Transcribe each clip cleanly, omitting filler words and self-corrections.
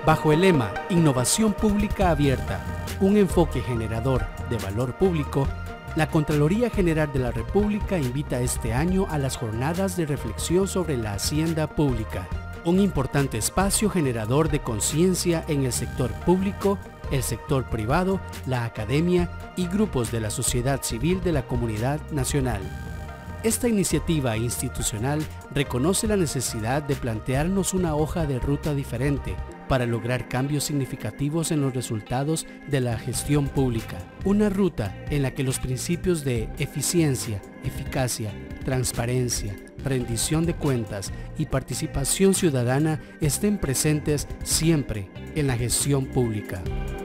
Bajo el lema Innovación Pública Abierta, un enfoque generador de valor público, la Contraloría General de la República invita este año a las jornadas de reflexión sobre la hacienda pública, un importante espacio generador de conciencia en el sector público, el sector privado, la academia y grupos de la sociedad civil de la comunidad nacional. Esta iniciativa institucional reconoce la necesidad de plantearnos una hoja de ruta diferente para lograr cambios significativos en los resultados de la gestión pública. Una ruta en la que los principios de eficiencia, eficacia, transparencia, rendición de cuentas y participación ciudadana estén presentes siempre en la gestión pública.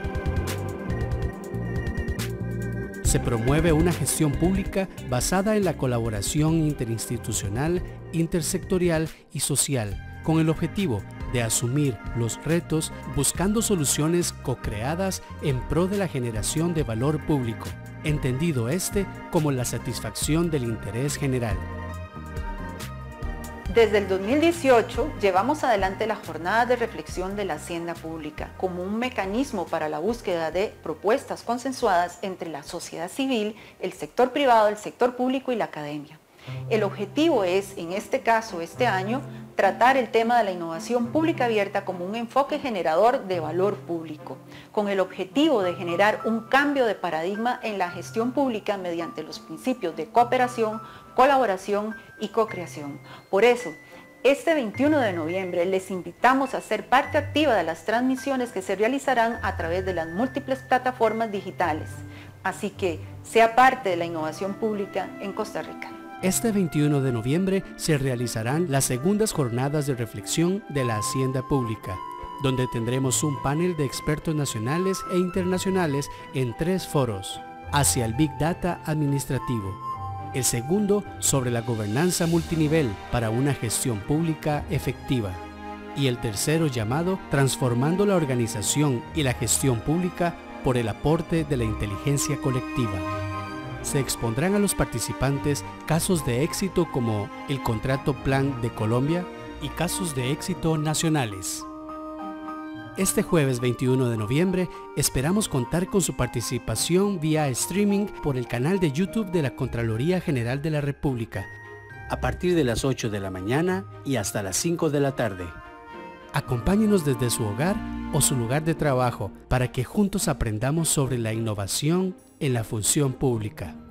Se promueve una gestión pública basada en la colaboración interinstitucional, intersectorial y social, con el objetivo de asumir los retos buscando soluciones co-creadas en pro de la generación de valor público, entendido como la satisfacción del interés general. Desde el 2018 llevamos adelante la jornada de reflexión de la hacienda pública como un mecanismo para la búsqueda de propuestas consensuadas entre la sociedad civil, el sector privado, el sector público y la academia. El objetivo es, en este caso, este año, tratar el tema de la innovación pública abierta como un enfoque generador de valor público, con el objetivo de generar un cambio de paradigma en la gestión pública mediante los principios de cooperación, colaboración y co-creación. Por eso, este 21 de noviembre les invitamos a ser parte activa de las transmisiones que se realizarán a través de las múltiples plataformas digitales. Así que, sea parte de la innovación pública en Costa Rica. Este 21 de noviembre se realizarán las segundas jornadas de reflexión de la hacienda pública, donde tendremos un panel de expertos nacionales e internacionales en 3 foros, hacia el Big Data administrativo. El segundo sobre la gobernanza multinivel para una gestión pública efectiva. Y el tercero llamado Transformando la organización y la gestión pública por el aporte de la inteligencia colectiva. Se expondrán a los participantes casos de éxito como el Contrato Plan de Colombia y casos de éxito nacionales. Este jueves 21 de noviembre esperamos contar con su participación vía streaming por el canal de YouTube de la Contraloría General de la República, a partir de las 8 de la mañana y hasta las 5 de la tarde. Acompáñenos desde su hogar o su lugar de trabajo para que juntos aprendamos sobre la innovación en la función pública.